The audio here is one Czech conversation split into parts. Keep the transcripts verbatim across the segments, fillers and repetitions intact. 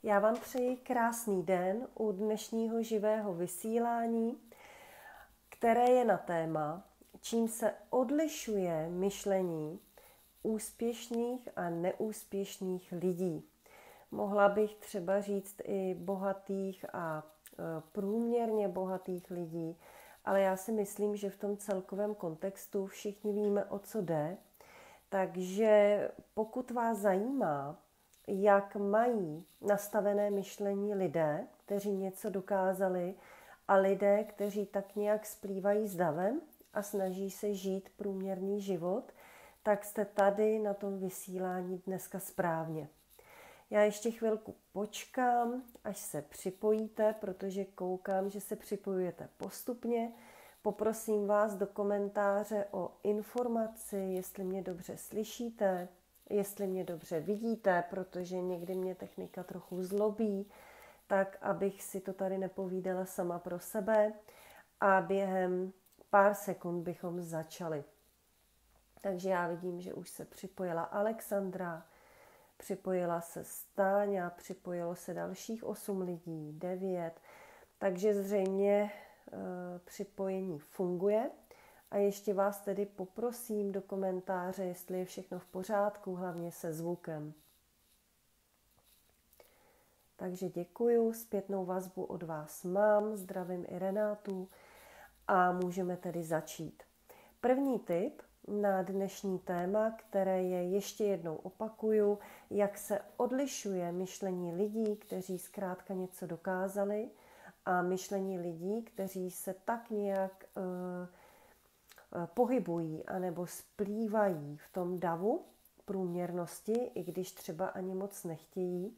Já vám přeji krásný den u dnešního živého vysílání, které je na téma, čím se odlišuje myšlení úspěšných a neúspěšných lidí. Mohla bych třeba říct i bohatých a průměrně bohatých lidí, ale já si myslím, že v tom celkovém kontextu všichni víme, o co jde. Takže pokud vás zajímá, jak mají nastavené myšlení lidé, kteří něco dokázali, a lidé, kteří tak nějak splývají s davem a snaží se žít průměrný život, tak jste tady na tom vysílání dneska správně. Já ještě chvilku počkám, až se připojíte, protože koukám, že se připojujete postupně. Poprosím vás do komentáře o informaci, jestli mě dobře slyšíte, jestli mě dobře vidíte, protože někdy mě technika trochu zlobí, tak abych si to tady nepovídala sama pro sebe a během pár sekund bychom začali. Takže já vidím, že už se připojila Alexandra, připojila se Stáňa, připojilo se dalších osm lidí, devět, takže zřejmě e, připojení funguje. A ještě vás tedy poprosím do komentáře, jestli je všechno v pořádku, hlavně se zvukem. Takže děkuju, zpětnou vazbu od vás mám, zdravím i Renátu a můžeme tedy začít. První tip na dnešní téma, které je, ještě jednou opakuju, jak se odlišuje myšlení lidí, kteří zkrátka něco dokázali, a myšlení lidí, kteří se tak nějak uh, pohybují anebo splývají v tom davu průměrnosti, i když třeba ani moc nechtějí.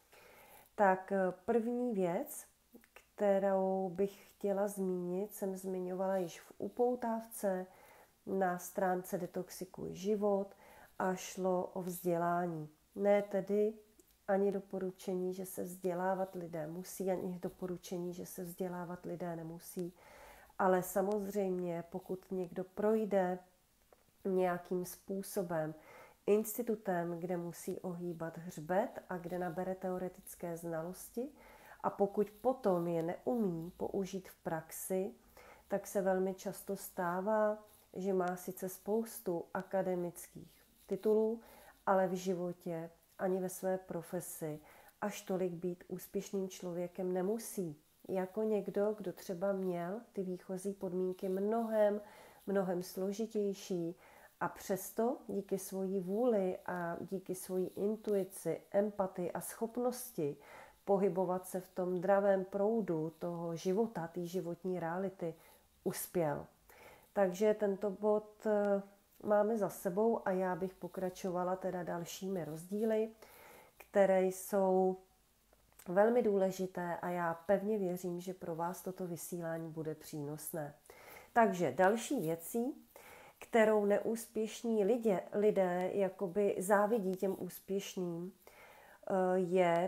Tak první věc, kterou bych chtěla zmínit, jsem zmiňovala již v upoutávce na stránce Detoxikuj život a šlo o vzdělání. Ne tedy ani doporučení, že se vzdělávat lidé musí, ani doporučení, že se vzdělávat lidé nemusí. Ale samozřejmě, pokud někdo projde nějakým způsobem institutem, kde musí ohýbat hřbet a kde nabere teoretické znalosti, a pokud potom je neumí použít v praxi, tak se velmi často stává, že má sice spoustu akademických titulů, ale v životě ani ve své profesi až tolik být úspěšným člověkem nemusí. Jako někdo, kdo třeba měl ty výchozí podmínky mnohem, mnohem složitější a přesto díky svojí vůli a díky svojí intuici, empatii a schopnosti pohybovat se v tom dravém proudu toho života, té životní reality, uspěl. Takže tento bod máme za sebou a já bych pokračovala teda dalšími rozdíly, které jsou velmi důležité a já pevně věřím, že pro vás toto vysílání bude přínosné. Takže další věcí, kterou neúspěšní lidé, lidé jakoby závidí těm úspěšným, je,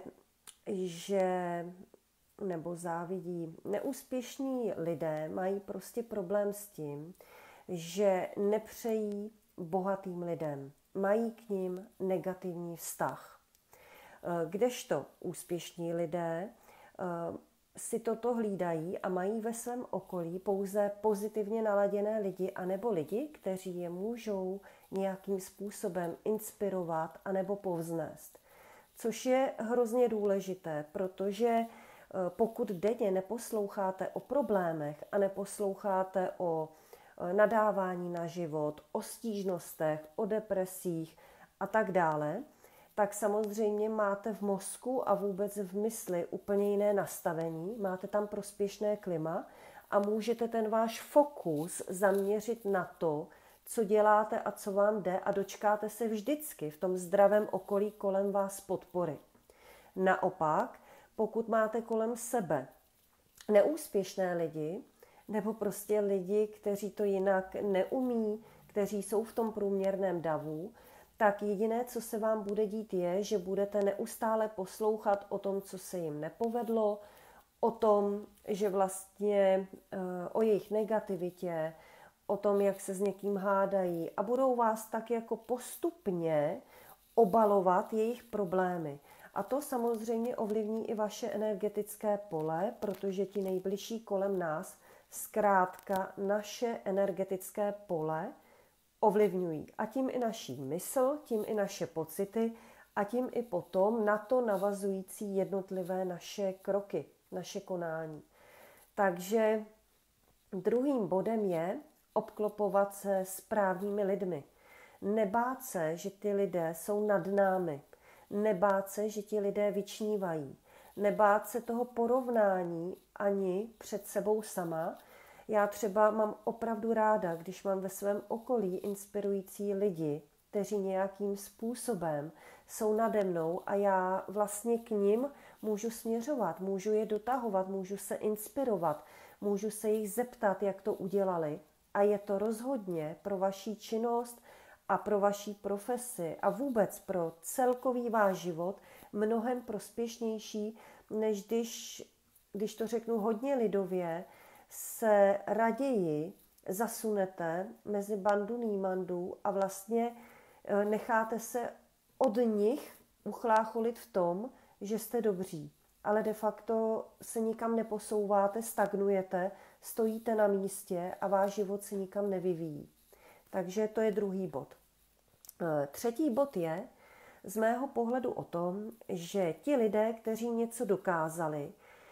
že, nebo závidí, neúspěšní lidé mají prostě problém s tím, že nepřejí bohatým lidem, mají k nim negativní vztah. Kdežto úspěšní lidé si toto hlídají a mají ve svém okolí pouze pozitivně naladěné lidi anebo lidi, kteří je můžou nějakým způsobem inspirovat anebo povznést. Což je hrozně důležité, protože pokud denně neposloucháte o problémech a neposloucháte o nadávání na život, o stížnostech, o depresích a tak dále, tak samozřejmě máte v mozku a vůbec v mysli úplně jiné nastavení, máte tam prospěšné klima a můžete ten váš fokus zaměřit na to, co děláte a co vám jde a dočkáte se vždycky v tom zdravém okolí kolem vás podpory. Naopak, pokud máte kolem sebe neúspěšné lidi, nebo prostě lidi, kteří to jinak neumí, kteří jsou v tom průměrném davu, tak jediné, co se vám bude dít, je, že budete neustále poslouchat o tom, co se jim nepovedlo, o tom, že vlastně o jejich negativitě, o tom, jak se s někým hádají a budou vás tak jako postupně obalovat jejich problémy. A to samozřejmě ovlivní i vaše energetické pole, protože ti nejbližší kolem nás zkrátka naše energetické pole ovlivňují. A tím i naší mysl, tím i naše pocity a tím i potom na to navazující jednotlivé naše kroky, naše konání. Takže druhým bodem je obklopovat se správnými lidmi. Nebát se, že ty lidé jsou nad námi. Nebát se, že ti lidé vyčnívají. Nebát se toho porovnání ani před sebou sama. Já třeba mám opravdu ráda, když mám ve svém okolí inspirující lidi, kteří nějakým způsobem jsou nade mnou a já vlastně k nim můžu směřovat, můžu je dotahovat, můžu se inspirovat, můžu se jich zeptat, jak to udělali. A je to rozhodně pro vaši činnost a pro vaší profesi a vůbec pro celkový váš život mnohem prospěšnější, než když, když to řeknu hodně lidově, se raději zasunete mezi bandu nímandů a vlastně necháte se od nich uchlácholit v tom, že jste dobří. Ale de facto se nikam neposouváte, stagnujete, stojíte na místě a váš život se nikam nevyvíjí. Takže to je druhý bod. Třetí bod je z mého pohledu o tom, že ti lidé, kteří něco dokázali,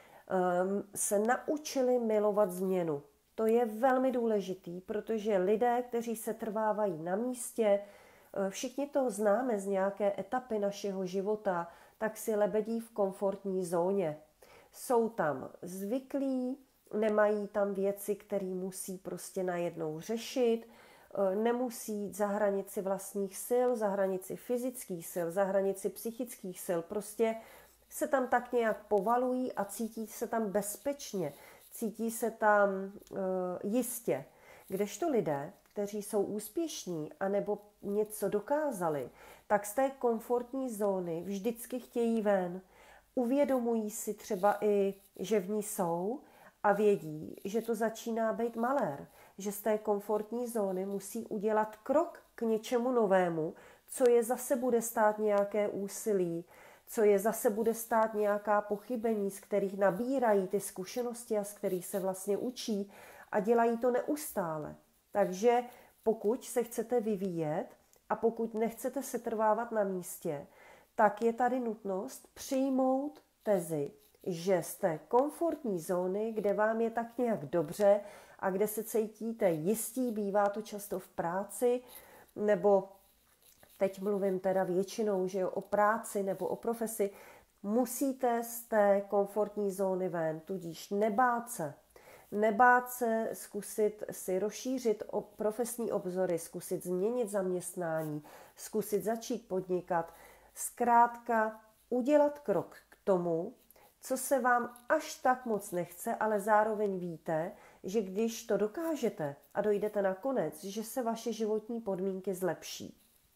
se naučili milovat změnu. To je velmi důležitý, protože lidé, kteří se trvávají na místě, všichni to známe z nějaké etapy našeho života, tak si lebedí v komfortní zóně. Jsou tam zvyklí, nemají tam věci, které musí prostě najednou řešit, nemusí jít za hranici vlastních sil, za hranici fyzických sil, za hranici psychických sil. Prostě se tam tak nějak povalují a cítí se tam bezpečně, cítí se tam uh, jistě. Kdežto lidé, kteří jsou úspěšní anebo něco dokázali, tak z té komfortní zóny vždycky chtějí ven. Uvědomují si třeba i, že v ní jsou a vědí, že to začíná být malér, že z té komfortní zóny musí udělat krok k něčemu novému, co je zase bude stát nějaké úsilí, co je zase bude stát nějaká pochybení, z kterých nabírají ty zkušenosti a z kterých se vlastně učí a dělají to neustále. Takže pokud se chcete vyvíjet a pokud nechcete se trvávat na místě, tak je tady nutnost přijmout tezi, že z té komfortní zóny, kde vám je tak nějak dobře a kde se cítíte jistí, bývá to často v práci, nebo teď mluvím teda většinou, že jo, o práci nebo o profesi, musíte z té komfortní zóny ven, tudíž nebát se. Nebát se zkusit si rozšířit profesní obzory, zkusit změnit zaměstnání, zkusit začít podnikat. Zkrátka udělat krok k tomu, co se vám až tak moc nechce, ale zároveň víte, že když to dokážete a dojdete na konec, že se vaše životní podmínky zlepší.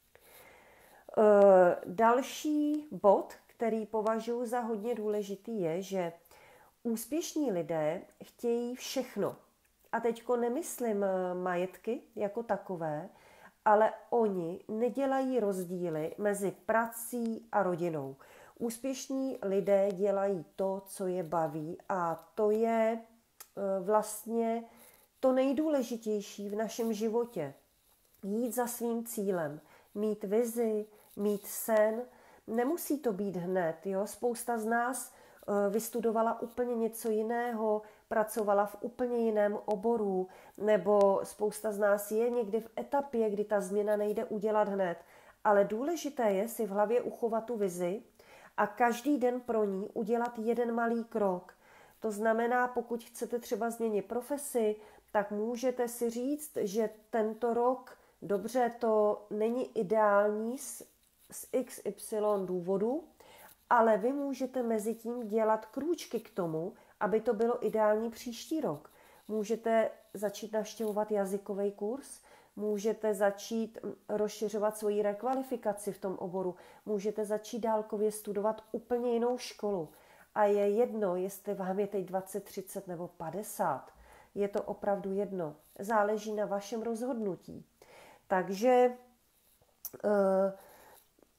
E, další bod, který považuji za hodně důležitý, je, že úspěšní lidé chtějí všechno. A teďko nemyslím majetky jako takové, ale oni nedělají rozdíly mezi prací a rodinou. Úspěšní lidé dělají to, co je baví a to je vlastně to nejdůležitější v našem životě. Jít za svým cílem, mít vizi, mít sen. Nemusí to být hned. Jo? Spousta z nás vystudovala úplně něco jiného, pracovala v úplně jiném oboru, nebo spousta z nás je někdy v etapě, kdy ta změna nejde udělat hned. Ale důležité je si v hlavě uchovat tu vizi a každý den pro ní udělat jeden malý krok. To znamená, pokud chcete třeba změnit profesi, tak můžete si říct, že tento rok, dobře, to není ideální z, z iks ypsilon důvodu, ale vy můžete mezi tím dělat krůčky k tomu, aby to bylo ideální příští rok. Můžete začít navštěvovat jazykový kurz, můžete začít rozšiřovat svoji rekvalifikaci v tom oboru, můžete začít dálkově studovat úplně jinou školu. A je jedno, jestli vám je teď dvacet, třicet nebo padesát. Je to opravdu jedno. Záleží na vašem rozhodnutí. Takže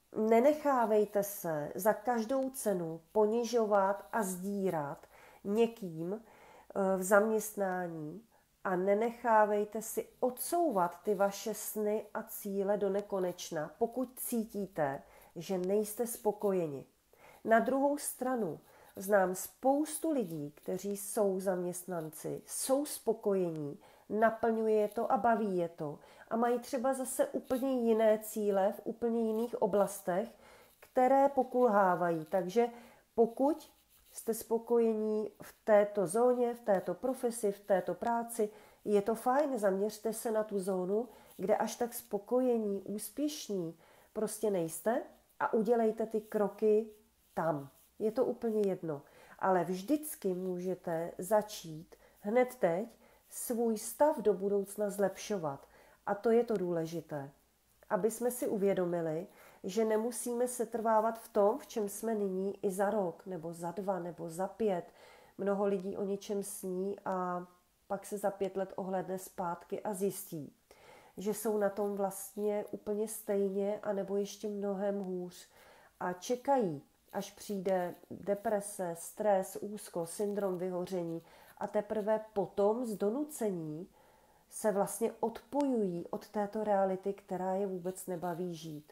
nenechávejte se za každou cenu ponižovat a zdírat někým v zaměstnání a nenechávejte si odsouvat ty vaše sny a cíle do nekonečna, pokud cítíte, že nejste spokojeni. Na druhou stranu znám spoustu lidí, kteří jsou zaměstnanci, jsou spokojení, naplňuje je to a baví je to a mají třeba zase úplně jiné cíle v úplně jiných oblastech, které pokulhávají. Takže pokud jste spokojení v této zóně, v této profesi, v této práci, je to fajn, zaměřte se na tu zónu, kde až tak spokojení, úspěšní prostě nejste a udělejte ty kroky tam. Je to úplně jedno. Ale vždycky můžete začít hned teď svůj stav do budoucna zlepšovat. A to je to důležité. Aby jsme si uvědomili, že nemusíme se trvávat v tom, v čem jsme nyní i za rok, nebo za dva, nebo za pět. Mnoho lidí o něčem sní a pak se za pět let ohlédne zpátky a zjistí, že jsou na tom vlastně úplně stejně, anebo ještě mnohem hůř. A čekají, až přijde deprese, stres, úzkost, syndrom vyhoření a teprve potom z donucení se vlastně odpojují od této reality, která je vůbec nebaví žít.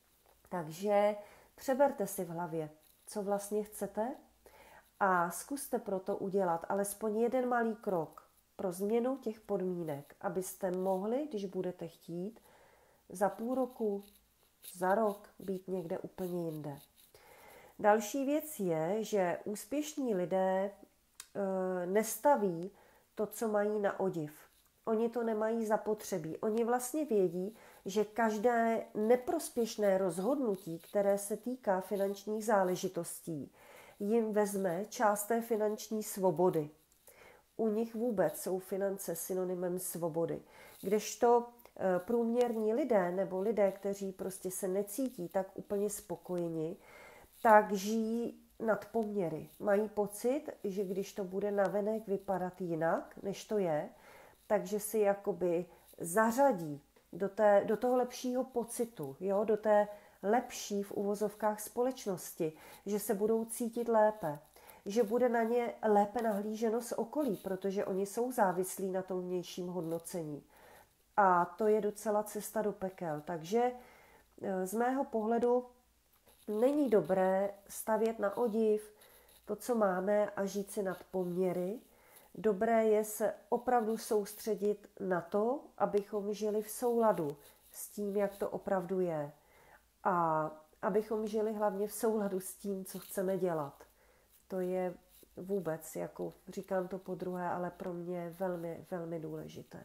Takže přeberte si v hlavě, co vlastně chcete a zkuste proto udělat alespoň jeden malý krok pro změnu těch podmínek, abyste mohli, když budete chtít, za půl roku, za rok být někde úplně jinde. Další věc je, že úspěšní lidé e, nestaví to, co mají na odiv. Oni to nemají zapotřebí. Oni vlastně vědí, že každé neprospěšné rozhodnutí, které se týká finančních záležitostí, jim vezme část té finanční svobody. U nich vůbec jsou finance synonymem svobody. Kdežto e, průměrní lidé nebo lidé, kteří prostě se necítí tak úplně spokojeni, tak žijí nad poměry. Mají pocit, že když to bude navenek vypadat jinak, než to je, takže si jakoby zařadí do, té, do toho lepšího pocitu, jo? Do té lepší v uvozovkách společnosti, že se budou cítit lépe, že bude na ně lépe nahlíženo z okolí, protože oni jsou závislí na tom vnějším hodnocení. A to je docela cesta do pekel. Takže z mého pohledu není dobré stavět na odiv to, co máme a žít si nad poměry. Dobré je se opravdu soustředit na to, abychom žili v souladu s tím, jak to opravdu je. A abychom žili hlavně v souladu s tím, co chceme dělat. To je vůbec, jako říkám to podruhé, ale pro mě velmi, velmi důležité.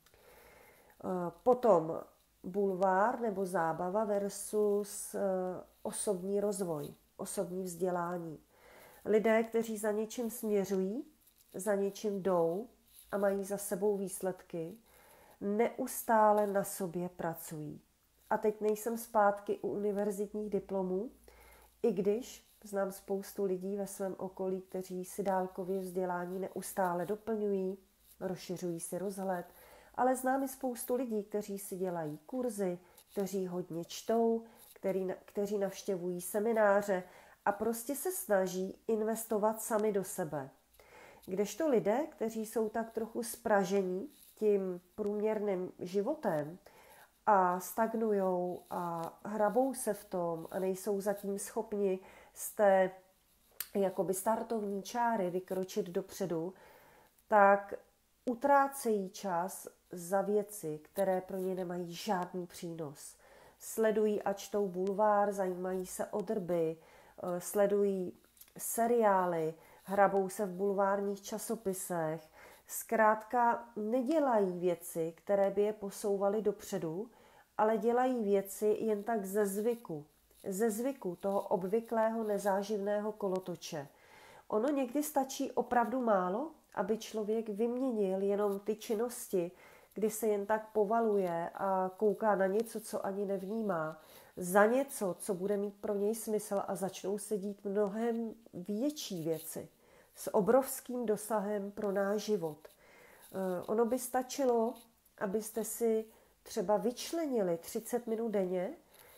Potom bulvár nebo zábava versus osobní rozvoj, osobní vzdělání. Lidé, kteří za něčím směřují, za něčím jdou a mají za sebou výsledky, neustále na sobě pracují. A teď nejsem zpátky u univerzitních diplomů, i když znám spoustu lidí ve svém okolí, kteří si dálkově vzdělání neustále doplňují, rozšiřují si rozhled, ale znám i spoustu lidí, kteří si dělají kurzy, kteří hodně čtou, který, kteří navštěvují semináře a prostě se snaží investovat sami do sebe. Kdežto lidé, kteří jsou tak trochu spražení tím průměrným životem a stagnujou a hrabou se v tom a nejsou zatím schopni z té jakoby startovní čáry vykročit dopředu, tak utrácejí čas za věci, které pro ně nemají žádný přínos. Sledují a čtou bulvár, zajímají se o drby, sledují seriály, hrabou se v bulvárních časopisech, zkrátka nedělají věci, které by je posouvaly dopředu, ale dělají věci jen tak ze zvyku, ze zvyku toho obvyklého nezáživného kolotoče. Ono někdy stačí opravdu málo, aby člověk vyměnil jenom ty činnosti, kdy se jen tak povaluje a kouká na něco, co ani nevnímá, za něco, co bude mít pro něj smysl a začnou se dít mnohem větší věci s obrovským dosahem pro náš život. Ono by stačilo, abyste si třeba vyčlenili třicet minut denně,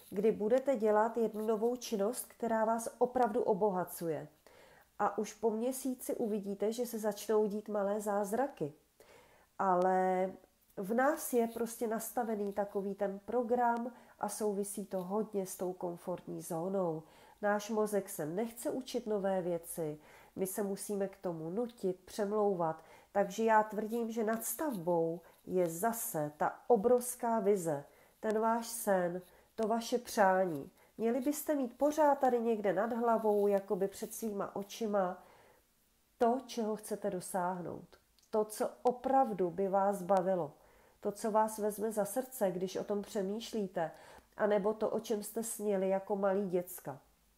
kdy budete dělat jednu novou činnost, která vás opravdu obohacuje. A už po měsíci uvidíte, že se začnou dít malé zázraky. Ale v nás je prostě nastavený takový ten program a souvisí to hodně s tou komfortní zónou. Náš mozek se nechce učit nové věci, my se musíme k tomu nutit, přemlouvat. Takže já tvrdím, že nadstavbou je zase ta obrovská vize, ten váš sen, to vaše přání. Měli byste mít pořád tady někde nad hlavou, jakoby před svýma očima, to, čeho chcete dosáhnout. To, co opravdu by vás bavilo. To, co vás vezme za srdce, když o tom přemýšlíte, anebo to, o čem jste sněli jako malí děcka.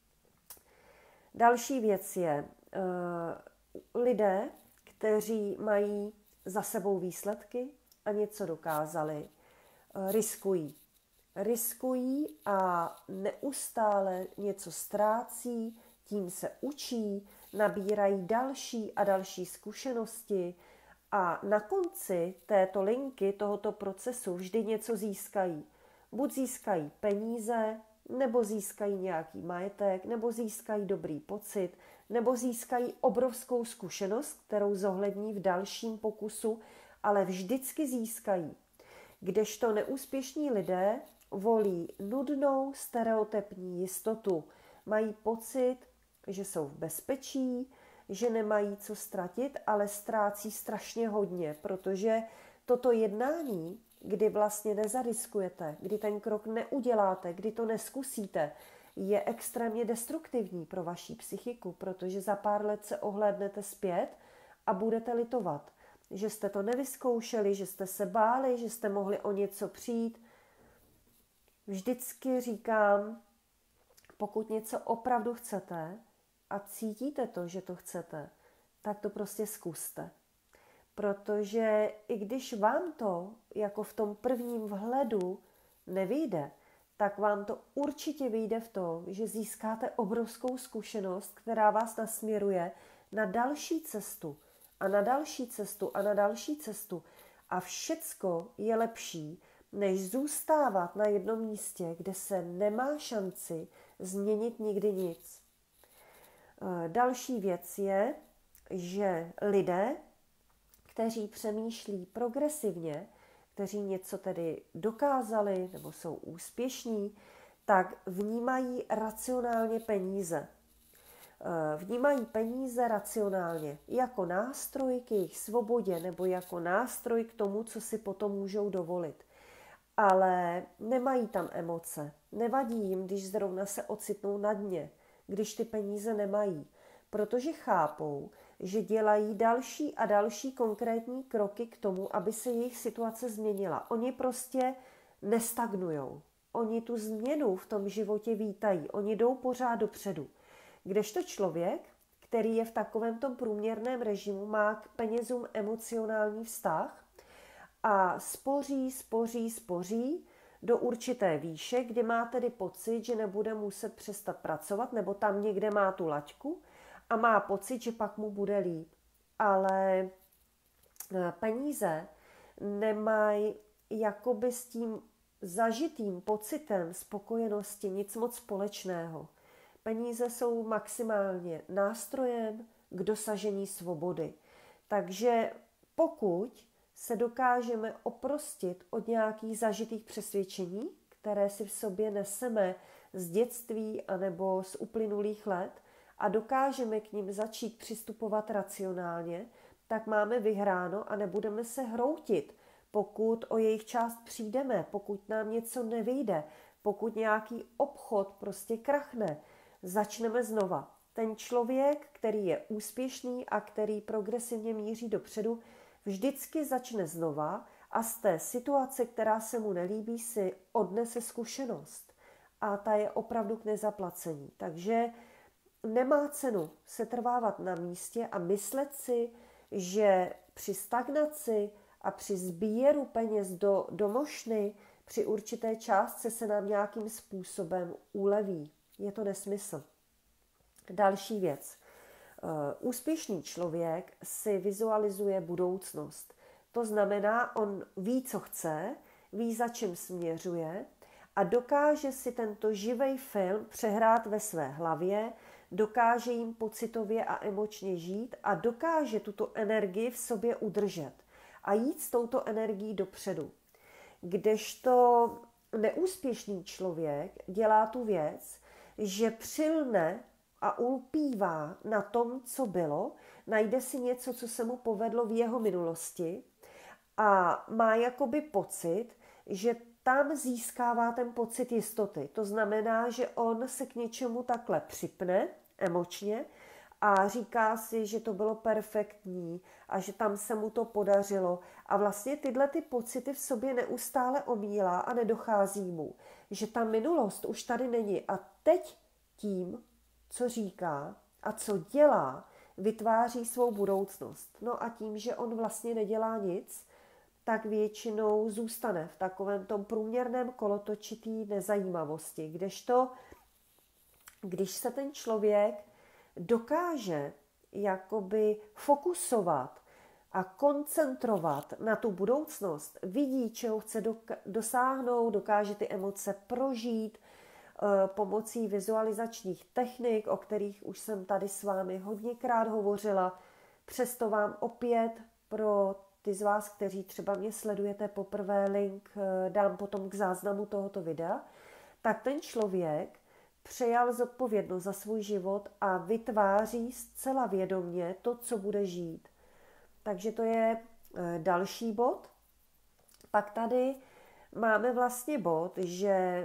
Další věc je uh, lidé, kteří mají za sebou výsledky a něco dokázali, uh, riskují. Riskují a neustále něco ztrácí, tím se učí, nabírají další a další zkušenosti a na konci této linky, tohoto procesu vždy něco získají. Buď získají peníze, nebo získají nějaký majetek, nebo získají dobrý pocit, nebo získají obrovskou zkušenost, kterou zohlední v dalším pokusu, ale vždycky získají. Kdežto neúspěšní lidé volí nudnou stereotypní jistotu. Mají pocit, že jsou v bezpečí, že nemají co ztratit, ale ztrácí strašně hodně, protože toto jednání, kdy vlastně nezariskujete, kdy ten krok neuděláte, kdy to neskusíte, je extrémně destruktivní pro vaši psychiku, protože za pár let se ohlédnete zpět a budete litovat, že jste to nevyzkoušeli, že jste se báli, že jste mohli o něco přijít. Vždycky říkám, pokud něco opravdu chcete a cítíte to, že to chcete, tak to prostě zkuste. Protože i když vám to, jako v tom prvním vhledu, nevyjde, tak vám to určitě vyjde v tom, že získáte obrovskou zkušenost, která vás nasměruje na další cestu a na další cestu a na další cestu. A všecko je lepší, než zůstávat na jednom místě, kde se nemá šanci změnit nikdy nic. Další věc je, že lidé, kteří přemýšlí progresivně, kteří něco tedy dokázali nebo jsou úspěšní, tak vnímají racionálně peníze. Vnímají peníze racionálně jako nástroj k jejich svobodě nebo jako nástroj k tomu, co si potom můžou dovolit. Ale nemají tam emoce. Nevadí jim, když zrovna se ocitnou na dně, když ty peníze nemají, protože chápou, že dělají další a další konkrétní kroky k tomu, aby se jejich situace změnila. Oni prostě nestagnujou. Oni tu změnu v tom životě vítají. Oni jdou pořád dopředu. Kdežto člověk, který je v takovém tom průměrném režimu, má k penězům emocionální vztah a spoří, spoří, spoří do určité výše, kdy má tedy pocit, že nebude muset přestat pracovat, nebo tam někde má tu laťku a má pocit, že pak mu bude líp. Ale peníze nemají jakoby s tím zažitým pocitem spokojenosti nic moc společného. Peníze jsou maximálně nástrojem k dosažení svobody. Takže pokud se dokážeme oprostit od nějakých zažitých přesvědčení, které si v sobě neseme z dětství anebo z uplynulých let a dokážeme k nim začít přistupovat racionálně, tak máme vyhráno a nebudeme se hroutit, pokud o jejich část přijdeme, pokud nám něco nevyjde, pokud nějaký obchod prostě krachne. Začneme znova. Ten člověk, který je úspěšný a který progresivně míří dopředu, vždycky začne znova a z té situace, která se mu nelíbí, si odnese zkušenost. A ta je opravdu k nezaplacení. Takže nemá cenu se trvávat na místě a myslet si, že při stagnaci a při sběru peněz do, do mošny, při určité částce se nám nějakým způsobem uleví. Je to nesmysl. Další věc. Úspěšný člověk si vizualizuje budoucnost. To znamená, on ví, co chce, ví, za čím směřuje a dokáže si tento živý film přehrát ve své hlavě, dokáže jim pocitově a emočně žít a dokáže tuto energii v sobě udržet a jít s touto energií dopředu. Kdežto neúspěšný člověk dělá tu věc, že přilne a ulpívá na tom, co bylo, najde si něco, co se mu povedlo v jeho minulosti a má jakoby pocit, že tam získává ten pocit jistoty. To znamená, že on se k něčemu takhle připne emočně a říká si, že to bylo perfektní a že tam se mu to podařilo. A vlastně tyhle ty pocity v sobě neustále omílá a nedochází mu, že ta minulost už tady není. A teď tím, co říká a co dělá, vytváří svou budoucnost. No a tím, že on vlastně nedělá nic, tak většinou zůstane v takovém tom průměrném kolotočitý nezajímavosti. Kdežto, když se ten člověk dokáže jakoby fokusovat a koncentrovat na tu budoucnost, vidí, čeho chce dosáhnout, dokáže ty emoce prožít e, pomocí vizualizačních technik, o kterých už jsem tady s vámi hodněkrát hovořila. Přesto vám opět pro ty z vás, kteří třeba mě sledujete poprvé, link dám potom k záznamu tohoto videa, tak ten člověk přejal zodpovědnost za svůj život a vytváří zcela vědomě to, co bude žít. Takže to je další bod. Pak tady máme vlastně bod, že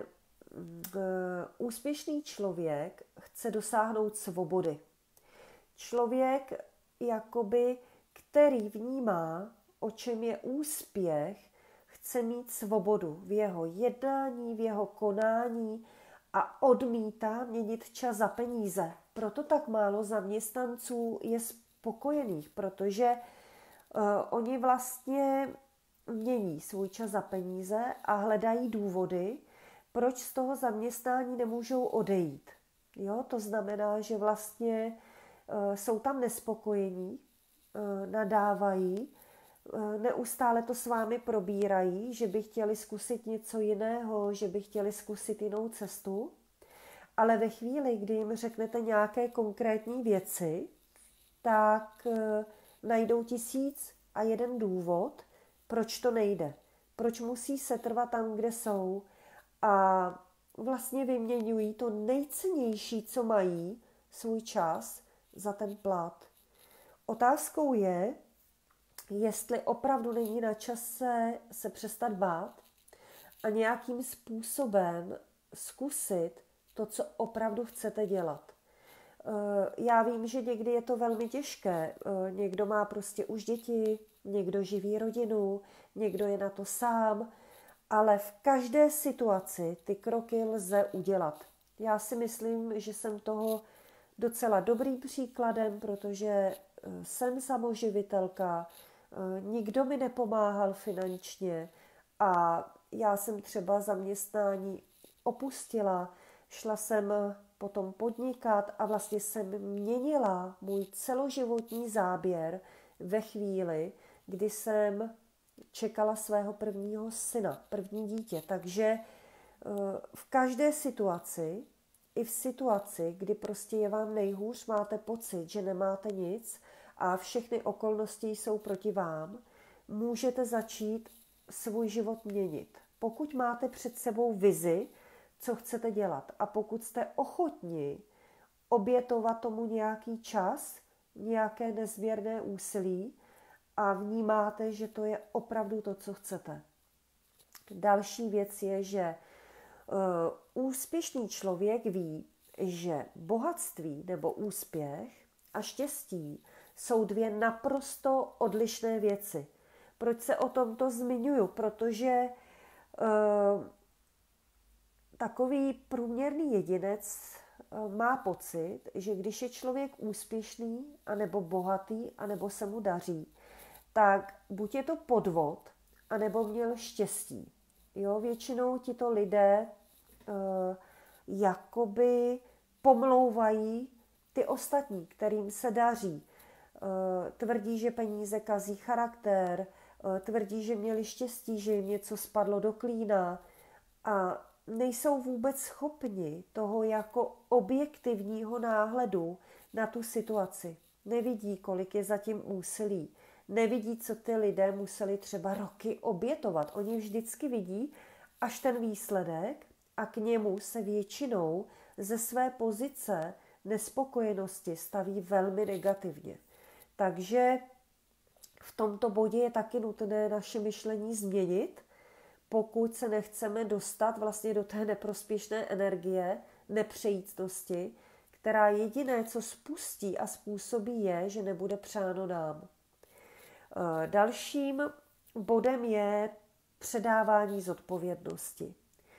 úspěšný člověk chce dosáhnout svobody. Člověk, jakoby, který vnímá, o čem je úspěch, chce mít svobodu v jeho jednání, v jeho konání a odmítá měnit čas za peníze. Proto tak málo zaměstnanců je spokojených, protože uh, oni vlastně mění svůj čas za peníze a hledají důvody, proč z toho zaměstnání nemůžou odejít. Jo? To znamená, že vlastně uh, jsou tam nespokojení, uh, nadávají, neustále to s vámi probírají, že by chtěli zkusit něco jiného, že by chtěli zkusit jinou cestu, ale ve chvíli, kdy jim řeknete nějaké konkrétní věci, tak najdou tisíc a jeden důvod, proč to nejde, proč musí setrvat tam, kde jsou a vlastně vyměňují to nejcennější, co mají, svůj čas za ten plat. Otázkou je, jestli opravdu není na čase se přestat bát a nějakým způsobem zkusit to, co opravdu chcete dělat. Já vím, že někdy je to velmi těžké. Někdo má prostě už děti, někdo živí rodinu, někdo je na to sám, ale v každé situaci ty kroky lze udělat. Já si myslím, že jsem toho docela dobrým příkladem, protože jsem samoživitelka, nikdo mi nepomáhal finančně a já jsem třeba zaměstnání opustila, šla jsem potom podnikat a vlastně jsem měnila můj celoživotní záběr ve chvíli, kdy jsem čekala svého prvního syna, první dítě. Takže v každé situaci, i v situaci, kdy prostě je vám nejhůř, máte pocit, že nemáte nic a všechny okolnosti jsou proti vám, můžete začít svůj život měnit. Pokud máte před sebou vizi, co chcete dělat a pokud jste ochotni obětovat tomu nějaký čas, nějaké nezměrné úsilí a vnímáte, že to je opravdu to, co chcete. Další věc je, že uh, úspěšný člověk ví, že bohatství nebo úspěch a štěstí jsou dvě naprosto odlišné věci. Proč se o tomto zmiňuju? Protože uh, takový průměrný jedinec uh, má pocit, že když je člověk úspěšný, anebo bohatý, anebo se mu daří, tak buď je to podvod, anebo měl štěstí. Jo, většinou tito lidé uh, jakoby pomlouvají ty ostatní, kterým se daří. Uh, tvrdí, že peníze kazí charakter, uh, tvrdí, že měli štěstí, že jim něco spadlo do klína. A nejsou vůbec schopni toho jako objektivního náhledu na tu situaci. Nevidí, kolik je zatím úsilí. Nevidí, co ty lidé museli třeba roky obětovat. Oni vždycky vidí až ten výsledek a k němu se většinou ze své pozice nespokojenosti staví velmi negativně. Takže v tomto bodě je taky nutné naše myšlení změnit, pokud se nechceme dostat vlastně do té neprospěšné energie, nepřejícnosti, která jediné, co spustí a způsobí, je, že nebude přáno nám. Dalším bodem je předávání zodpovědnosti.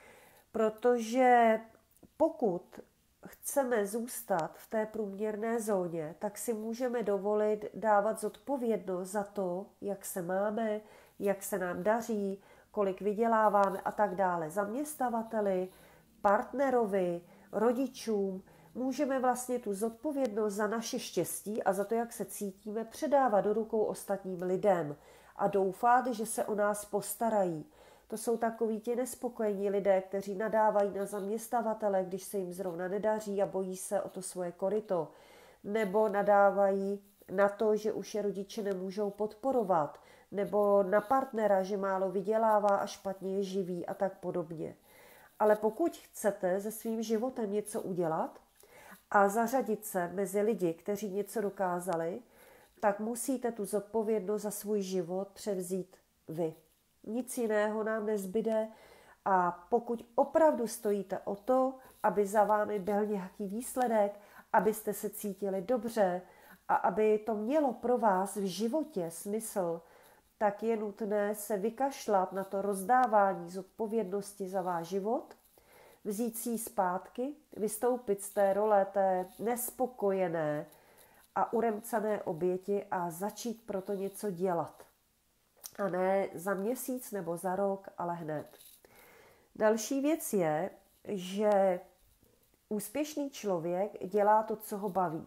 Protože pokud chceme zůstat v té průměrné zóně, tak si můžeme dovolit dávat zodpovědnost za to, jak se máme, jak se nám daří, kolik vyděláváme a tak dále. Zaměstnavateli, partnerovi, rodičům, můžeme vlastně tu zodpovědnost za naše štěstí a za to, jak se cítíme, předávat do rukou ostatním lidem a doufat, že se o nás postarají. To jsou takoví ti nespokojení lidé, kteří nadávají na zaměstnavatele, když se jim zrovna nedaří a bojí se o to svoje koryto. Nebo nadávají na to, že už je rodiče nemůžou podporovat. Nebo na partnera, že málo vydělává a špatně je živí a tak podobně. Ale pokud chcete se svým životem něco udělat a zařadit se mezi lidi, kteří něco dokázali, tak musíte tu zodpovědnost za svůj život převzít vy. Nic jiného nám nezbyde a pokud opravdu stojíte o to, aby za vámi byl nějaký výsledek, abyste se cítili dobře a aby to mělo pro vás v životě smysl, tak je nutné se vykašlat na to rozdávání zodpovědnosti za váš život, vzít si ji zpátky, vystoupit z té role té nespokojené a uremcané oběti a začít proto něco dělat. A ne za měsíc nebo za rok, ale hned. Další věc je, že úspěšný člověk dělá to, co ho baví.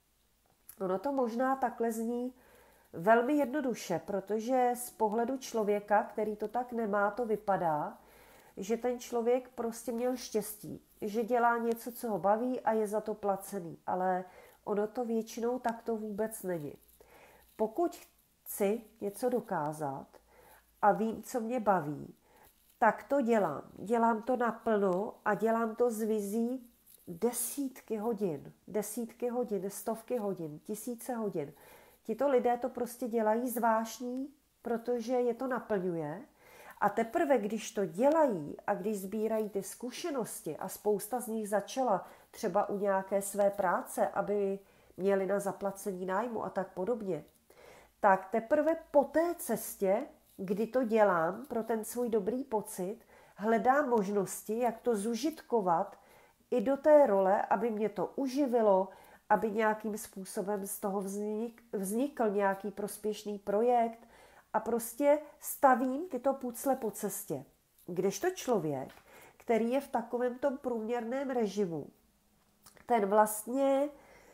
Ono to možná takhle zní velmi jednoduše, protože z pohledu člověka, který to tak nemá, to vypadá, že ten člověk prostě měl štěstí, že dělá něco, co ho baví a je za to placený. Ale ono to většinou takto vůbec není. Pokud chci něco dokázat a vím, co mě baví, tak to dělám. Dělám to naplno a dělám to s vizí desítky hodin, desítky hodin, stovky hodin, tisíce hodin. Tito lidé to prostě dělají zvláštní, protože je to naplňuje. A teprve, když to dělají a když sbírají ty zkušenosti a spousta z nich začala třeba u nějaké své práce, aby měli na zaplacení nájmu a tak podobně, tak teprve po té cestě, kdy to dělám pro ten svůj dobrý pocit, hledám možnosti, jak to zužitkovat i do té role, aby mě to uživilo, aby nějakým způsobem z toho vznik, vznikl nějaký prospěšný projekt a prostě stavím tyto pucle po cestě. Kdežto člověk, který je v takovém tom průměrném režimu, ten vlastně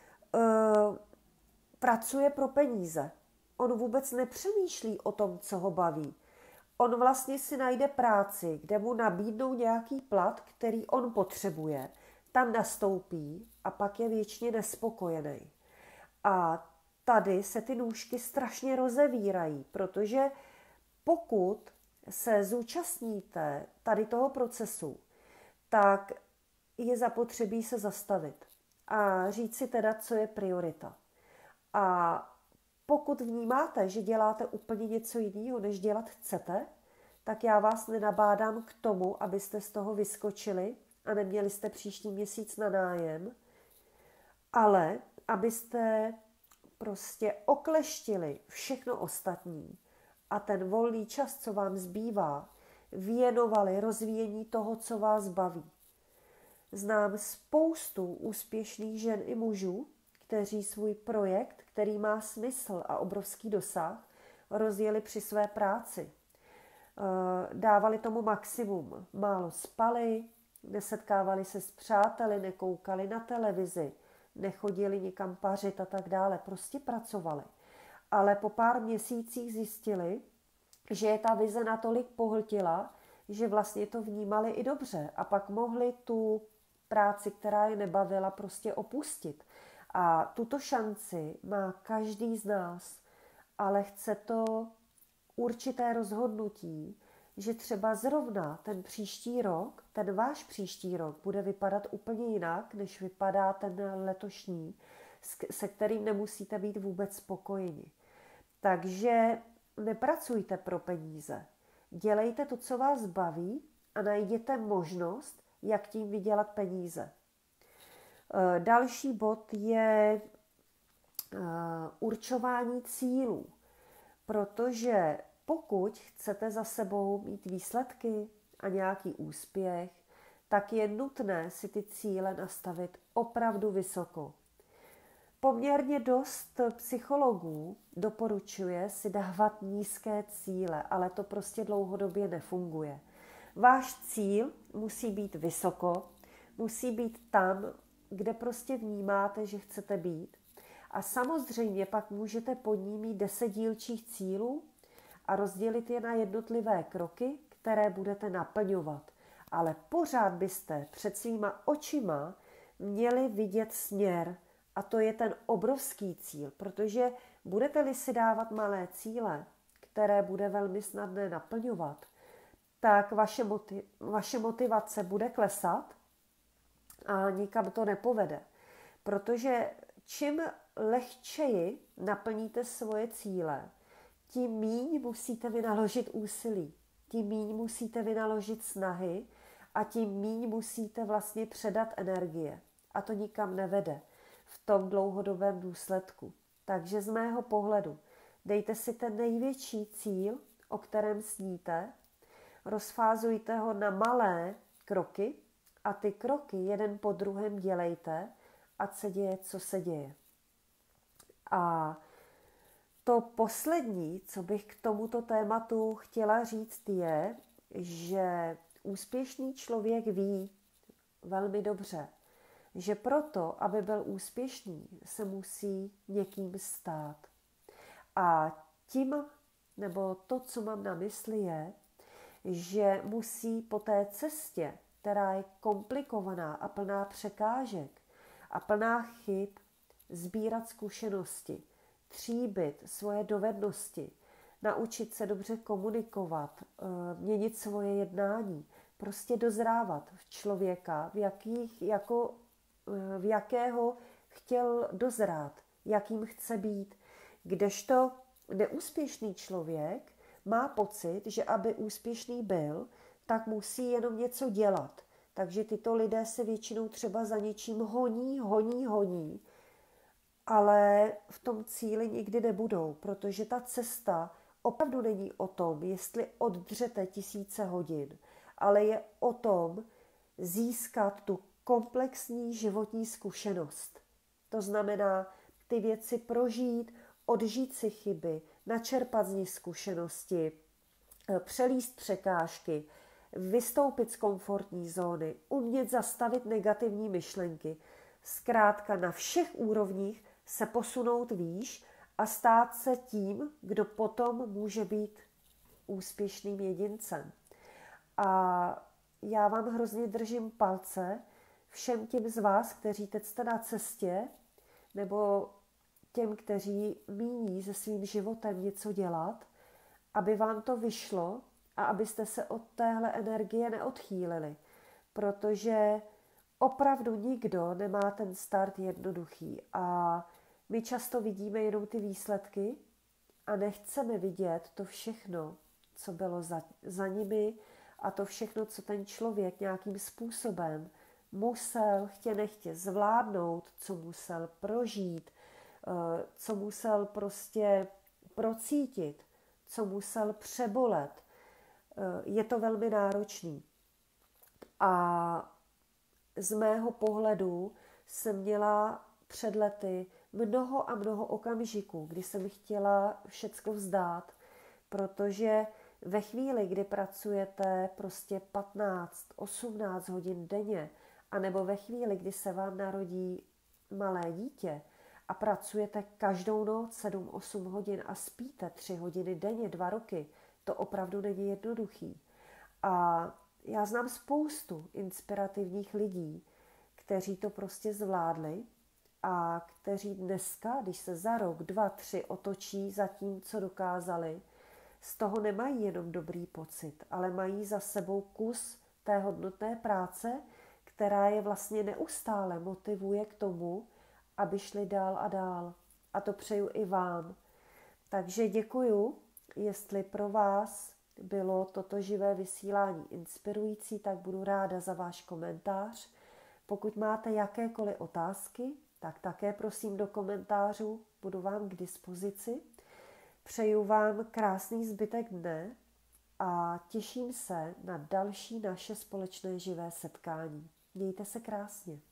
uh, pracuje pro peníze. On vůbec nepřemýšlí o tom, co ho baví. On vlastně si najde práci, kde mu nabídnou nějaký plat, který on potřebuje, tam nastoupí a pak je věčně nespokojený. A tady se ty nůžky strašně rozevírají, protože pokud se zúčastníte tady toho procesu, tak je zapotřebí se zastavit a říct si teda, co je priorita. A pokud vnímáte, že děláte úplně něco jiného, než dělat chcete, tak já vás nenabádám k tomu, abyste z toho vyskočili a neměli jste příští měsíc na nájem, ale abyste prostě okleštili všechno ostatní a ten volný čas, co vám zbývá, věnovali rozvíjení toho, co vás baví. Znám spoustu úspěšných žen i mužů, kteří svůj projekt, který má smysl a obrovský dosah, rozjeli při své práci. Dávali tomu maximum. Málo spali, nesetkávali se s přáteli, nekoukali na televizi, nechodili nikam pařit a tak dále. Prostě pracovali. Ale po pár měsících zjistili, že je ta vize natolik pohltila, že vlastně to vnímali i dobře a pak mohli tu práci, která je nebavila, prostě opustit. A tuto šanci má každý z nás, ale chce to určité rozhodnutí, že třeba zrovna ten příští rok, ten váš příští rok bude vypadat úplně jinak, než vypadá ten letošní, se kterým nemusíte být vůbec spokojeni. Takže nepracujte pro peníze. Dělejte to, co vás baví a najděte možnost, jak tím vydělat peníze. Další bod je určování cílů, protože pokud chcete za sebou mít výsledky a nějaký úspěch, tak je nutné si ty cíle nastavit opravdu vysoko. Poměrně dost psychologů doporučuje si dávat nízké cíle, ale to prostě dlouhodobě nefunguje. Váš cíl musí být vysoko, musí být tam, kde prostě vnímáte, že chcete být. A samozřejmě pak můžete pod ní mít deset dílčích cílů a rozdělit je na jednotlivé kroky, které budete naplňovat. Ale pořád byste před svýma očima měli vidět směr, a to je ten obrovský cíl, protože budete-li si dávat malé cíle, které bude velmi snadné naplňovat, tak vaše, motiv- vaše motivace bude klesat a nikam to nepovede. Protože čím lehčeji naplníte svoje cíle, tím míň musíte vynaložit úsilí, tím míň musíte vynaložit snahy a tím míň musíte vlastně předat energie. A to nikam nevede v tom dlouhodobém důsledku. Takže z mého pohledu dejte si ten největší cíl, o kterém sníte, rozfázujte ho na malé kroky a ty kroky jeden po druhém dělejte, ať se děje, co se děje. A to poslední, co bych k tomuto tématu chtěla říct, je, že úspěšný člověk ví velmi dobře, že proto, aby byl úspěšný, se musí někým stát. A tím, nebo to, co mám na mysli, je, že musí po té cestě, která je komplikovaná a plná překážek a plná chyb, sbírat zkušenosti, tříbit svoje dovednosti, naučit se dobře komunikovat, měnit svoje jednání, prostě dozrávat v člověka, v, jakých, jako, v jakého chtěl dozrát, jakým chce být. Kdežto neúspěšný člověk má pocit, že aby úspěšný byl, tak musí jenom něco dělat. Takže tyto lidé se většinou třeba za něčím honí, honí, honí, ale v tom cíli nikdy nebudou, protože ta cesta opravdu není o tom, jestli oddřete tisíce hodin, ale je o tom získat tu komplexní životní zkušenost. To znamená ty věci prožít, odžít si chyby, načerpat z nich zkušenosti, přelíst překážky, vystoupit z komfortní zóny, umět zastavit negativní myšlenky. Zkrátka na všech úrovních se posunout výš a stát se tím, kdo potom může být úspěšným jedincem. A já vám hrozně držím palce všem těm z vás, kteří teď jste na cestě, nebo těm, kteří míní se svým životem něco dělat, aby vám to vyšlo a abyste se od téhle energie neodchýlili, protože opravdu nikdo nemá ten start jednoduchý a my často vidíme jenom ty výsledky a nechceme vidět to všechno, co bylo za, za nimi a to všechno, co ten člověk nějakým způsobem musel chtě nechtě zvládnout, co musel prožít, co musel prostě procítit, co musel přebolet. Je to velmi náročný. A z mého pohledu jsem měla před lety mnoho a mnoho okamžiků, kdy jsem chtěla všecko vzdát, protože ve chvíli, kdy pracujete prostě patnáct, osmnáct hodin denně, anebo ve chvíli, kdy se vám narodí malé dítě a pracujete každou noc sedm osm hodin a spíte tři hodiny denně, dva roky, to opravdu není jednoduchý. A já znám spoustu inspirativních lidí, kteří to prostě zvládli a kteří dneska, když se za rok, dva, tři otočí za tím, co dokázali, z toho nemají jenom dobrý pocit, ale mají za sebou kus té hodnotné práce, která je vlastně neustále motivuje k tomu, aby šli dál a dál. A to přeju i vám. Takže děkuju, jestli pro vás bylo toto živé vysílání inspirující, tak budu ráda za váš komentář. Pokud máte jakékoliv otázky, tak také prosím do komentářů, budu vám k dispozici. Přeju vám krásný zbytek dne a těším se na další naše společné živé setkání. Mějte se krásně.